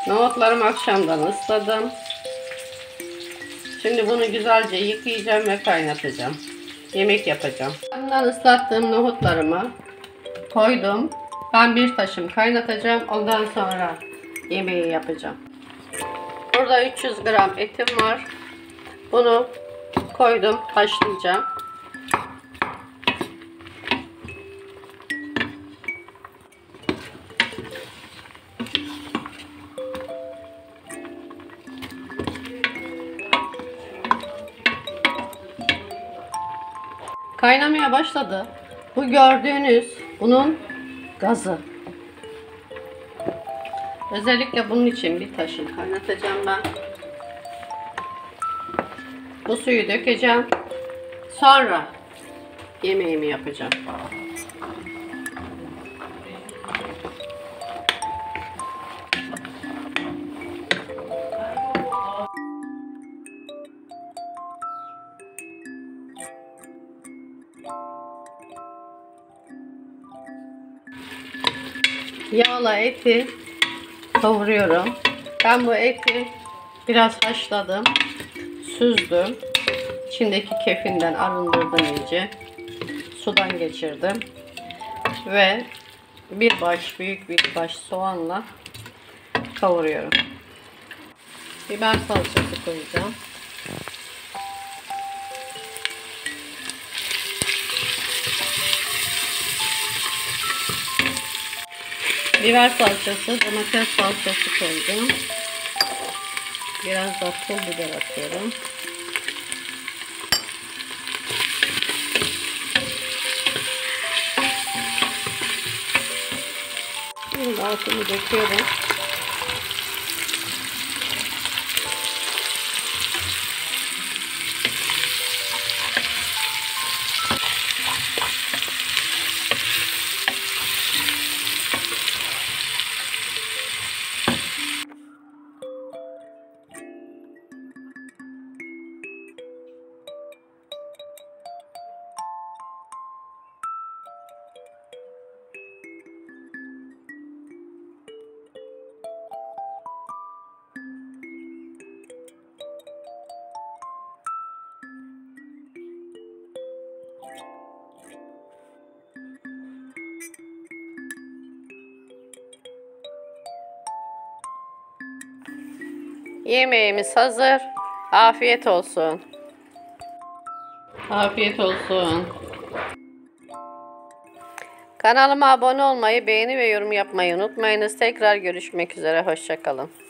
Nohutlarımı akşamdan ısladım. Şimdi bunu güzelce yıkayacağım ve kaynatacağım. Yemek yapacağım. Akşamdan ıslattığım nohutlarımı koydum. Ben bir taşım kaynatacağım. Ondan sonra yemeği yapacağım. Burada 300 gram etim var. Bunu koydum, haşlayacağım. Kaynamaya başladı. Bu gördüğünüz bunun gazı. Özellikle bunun için bir taşım kaynatacağım ben. Bu suyu dökeceğim. Sonra yemeğimi yapacağım. Yağla eti kavuruyorum. Ben bu eti biraz haşladım. Süzdüm. İçindeki kefinden arındırdım iyice. Sudan geçirdim. Ve büyük bir baş soğanla kavuruyorum. Biber salçası koyacağım. Biber salçası, domates salçası koydum. Biraz da pul biber atıyorum. Şimdi altını döküyorum. Yemeğimiz hazır. Afiyet olsun. Afiyet olsun. Kanalıma abone olmayı, beğeni ve yorum yapmayı unutmayınız. Tekrar görüşmek üzere. Hoşça kalın.